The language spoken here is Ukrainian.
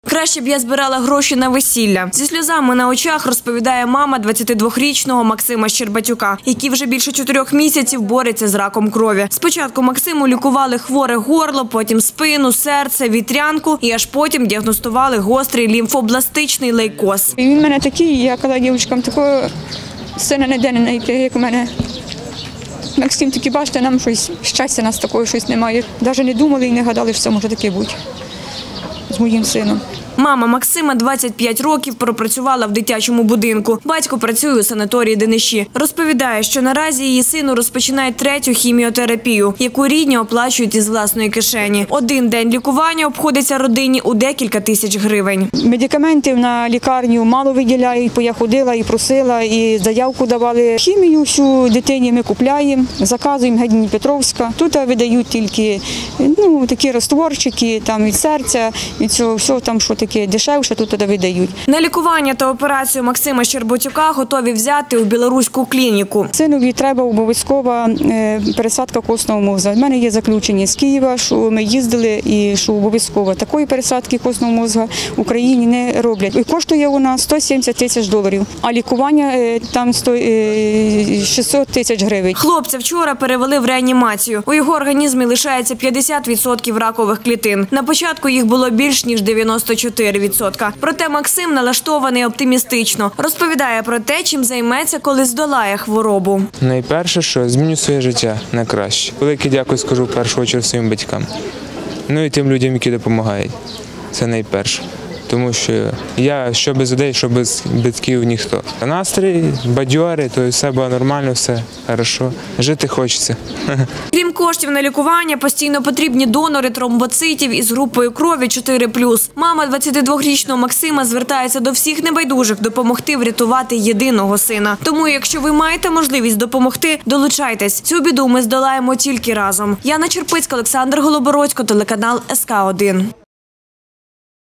Краще б я збирала гроші на весілля. Зі сльозами на очах розповідає мама 22-річного Максима Щербатюка, який вже більше 4 місяців бореться з раком крові. Спочатку Максиму лікували хворе горло, потім спину, серце, вітрянку і аж потім діагностували гострий лімфобластичний лейкоз. Він в мене такий, я казала дівчинкам, такого сина ніде не знайти, як у мене. Максим, таки бачите, нам щось, щастя нас такого щось немає. Навіть не думали і не гадали, що це може таке бути з моїм сином. Мама Максима 25 років пропрацювала в дитячому будинку. Батько працює у санаторії Дениші. Розповідає, що наразі її сину розпочинають 3-ю хіміотерапію, яку рідні оплачують із власної кишені. Один день лікування обходиться родині у декілька тисяч гривень. Медикаментів на лікарню мало виділяють, бо я ходила і просила, і заявку давали. Хімію всю дитині ми купуємо, заказуємо геть Дніпропетровська. Тут видають тільки такі розтворчики там, від серця, від цього всього там, що таке дешевше, тут туди видають. На лікування та операцію Максима Щербатюка готові взяти у білоруську клініку. Синові треба обов'язкова пересадка костного мозку. У мене є заключення з Києва, що ми їздили і що обов'язково. Такої пересадки костного мозку в Україні не роблять. І коштує вона $170 000, а лікування там 600 000 гривень. Хлопця вчора перевели в реанімацію. У його організмі лишається 50% ракових клітин. На початку їх було більш ніж 94%. Проте Максим налаштований оптимістично. Розповідає про те, чим займеться, коли здолає хворобу. Найперше, що зміню своє життя на краще. Велике дякую скажу в першу чергу своїм батькам. Ну і тим людям, які допомагають. Це найперше. Тому що я що без людей, що без батьків ніхто. Настрій, бадьорий, то все було нормально, все хорошо. Жити хочеться. Крім коштів на лікування, постійно потрібні донори тромбоцитів із групою крові 4+. Мама 22-річного Максима звертається до всіх небайдужих допомогти врятувати єдиного сина. Тому, якщо ви маєте можливість допомогти, долучайтесь. Цю біду ми здолаємо тільки разом. Яна Черпицька, Олександр Голобородько, телеканал СК1.